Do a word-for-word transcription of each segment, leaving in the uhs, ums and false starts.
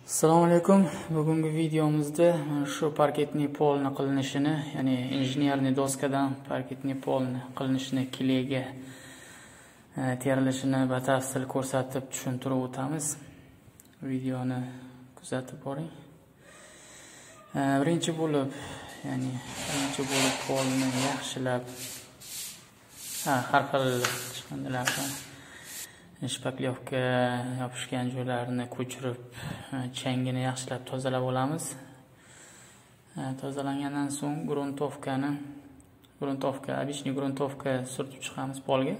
Assalomu alaykum. Bugungi videomizda shu parketniy polni qilinishini, ya'ni injenerniy doskadan parketniy polni qilinishini, kilega terilishini batafsil ko'rsatib tushuntirib o'tamiz. Videoni kuzatib boring. Birinchi bo'lib, ya'ni birinchi bo'lib polni yaxshilab ha, har xil chiqindilardan shpaklyovka yopishgan joylarini ko'chirib, changini yaxshilab tozalab olamiz. Tozalangandan so'ng gruntovkani, gruntovka, обычный gruntovka surtib chiqamiz polga.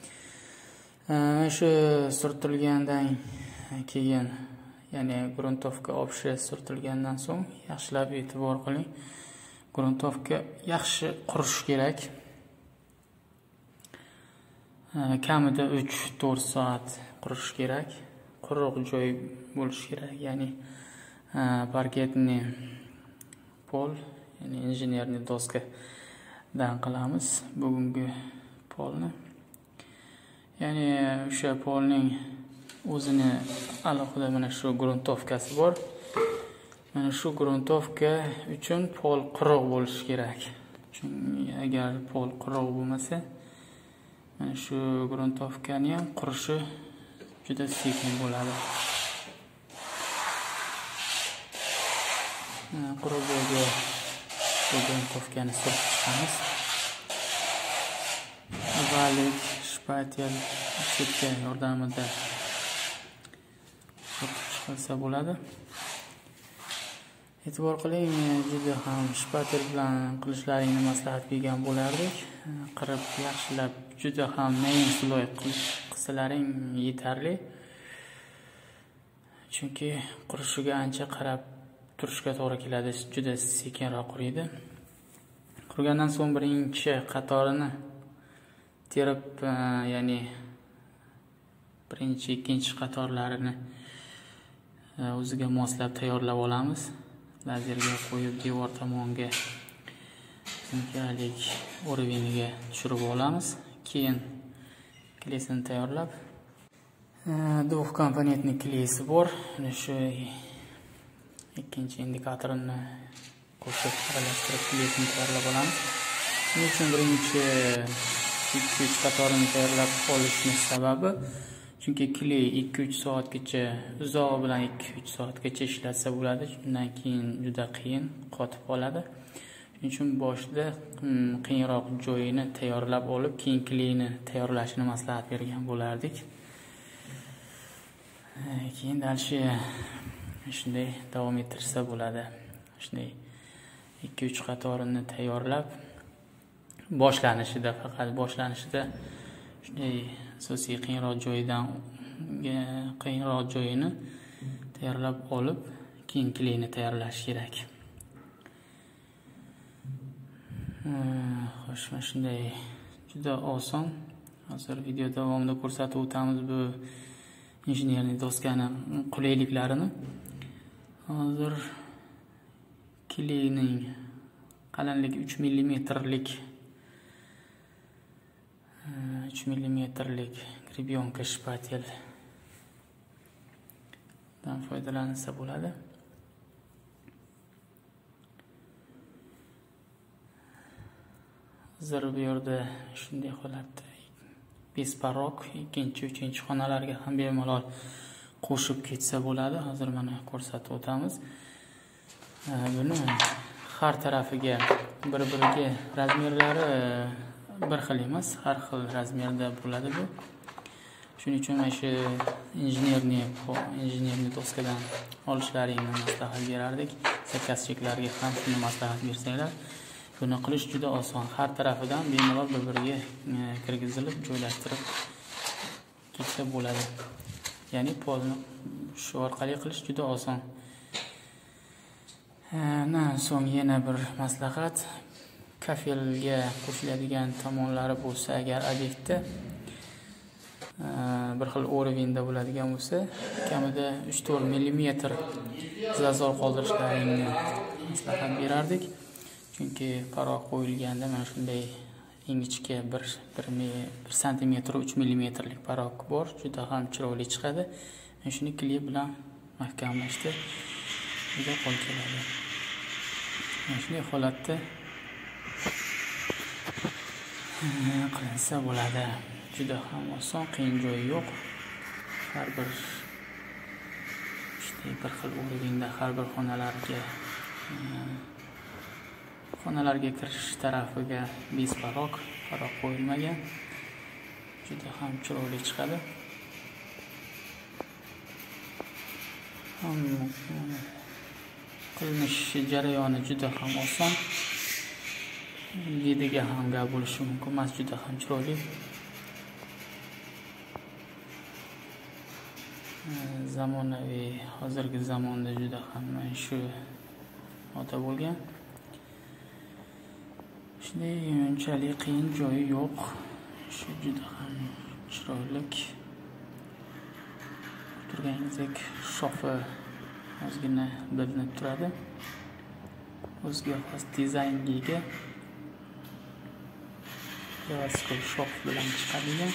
Shu surtilgandan keyin, ya'ni gruntovka obshi surtilgandan so'ng yaxshilab e'tibor qiling. Gruntovka yaxshi qurish kerak. Kamida uch to'rt soat qurish kerak. Quruq joy bo'lishi kerak, ya'ni parketniy pol, ya'ni injenerniy doskadan qilamiz bugungi polni. Ya'ni o'sha polning o'zini alohida mana shu gruntovkasi bor. Mana shu gruntovka uchun pol quruq bo'lishi kerak. Chunki agar pol quruq bo'lmasa, mana shu gruntovkani ham qurishi juda sekin bo'ladi. Quruq joyga shu gruntovkani surtib chiqamiz. Avvalik shpatel chetka yordamida surtib chiqilsa bo'ladi. E'tibor qiling, juda ham shpatel bilan qilishlaringni maslahat bergan bo'lardik. Qirib yaxshilab, juda ham mayin sloy qilsalaring yetarli. Chunki qurishiga ancha qarab turishga to'g'ri keladi, juda sekinroq quriydi. Qurgandan so'ng birinchi qatorini terib, ya'ni birinchi, ikkinchi qatorlarini o'ziga moslab tayyorlab olamiz. Lazerga qo'yib devor tomonga sunkalik o'rviniga tushirib olamiz. Keyin klesini tayyorlab, двухкомпонентli klesi bor. Mana shu ikkinchi indikatorini qo'shib aralashtirib klesini tayyorlab olamiz. Shuning uchun birinchi ikki uch qatorini tayyorlab olishning sababi, chunki kley ikki uch soatgacha, uzoq bilan ikki uch soatgacha ishlatsa bo'ladi. Shundan keyin juda qiyin qotib qoladi. Shuning uchun boshida qiyinroq joyini tayyorlab olib, keyin kleyni tayyorlashni maslahat bergan bo'lardik. Keyin dalshi shunday davom ettirsa bo'ladi. Shunday ikki uch qatorini tayyorlab, boshlanishida, faqat boshlanishida shunday asosiy qiyinroq joyidan qiyinroq joyini tayyorlab olib, keyin kleyni tayyorlash kerak. Xo'sh, mana shunday juda oson. Hozir video davomida ko'rsatib o'tamiz bu injenerniy doskani qulayliklarini. Hozir kleyning qalinligi uch millimetrlik uch millimetrlik gribionka shpatel dan foydalansa bo'ladi. Hozir bu yerda shunday holatda besparok ikkinchi, uchinchi xonalarga ham bemalol qo'shib ketsa bo'ladi. Hozir mana ko'rsatib o'tamiz. Buni har tarafiga bir-biriga razmerlari bir xil emas, har xil razmerda bo'ladi bu. Shuning uchun mana shu injenerniy injenerniy doskadan olishlaringni maslahat berardik. Zakazchiklarga ham shuni maslahat bersanglar, buni qilish juda oson. Har tarafidan bemalol bir-biriga kirgizilib, joylashtirib ketsa bo'ladi. Ya'ni polni shu orqali qilish juda oson. Undan so'ng yana bir maslahat, kafelga qo'shiladigan tomonlari bo'lsa, agar obyektda bir xil o'rvinda bo'ladigan bo'lsa, kamida uch to'rt millimetr zazor qoldirishlaringni maslahat berardik. Chunki paroq qo'yilganda mana shunday ingichka bir santimetr uch millimetrlik paroq bor, juda ham chiroyli chiqadi. Shuni kley bilan mahkamlashda juda qo'l keladi. Shunday holatda qilinsa bo'ladi. Juda ham oson, qiyin joyi yo'q. Har bir işte bir xil urovingda har bir xonalarga xonalarga kirish tarafiga bez baroq baroq qo'yilmagan. Juda ham chiroyli chiqadi. Ham qilinish jarayoni juda ham oson. Yediga ham gap bo'lishi mumkin emas, juda ham chiroyli. Zamonaviy, hozirgi zamonda juda ham shu moda bo'lgan. Shunday unchalik qiyin joyi yo'q. Shu juda ham chiroyli. Turganingizdek shofi ozgina bilinib turadi. O'ziga xos dizaynga ega. Plastik shof bilan chiqadigan.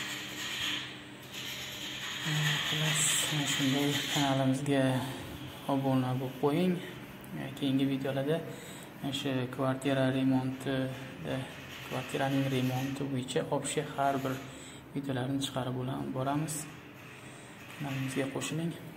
Xullas, shunday kanalimizga obuna bo'lib qo'ying. Keyingi videolarda shu kvartira remontida, kvartiraning remonti bo'yicha общий har bir videolarni chiqarib boramiz. Kanalimizga qo'shiling.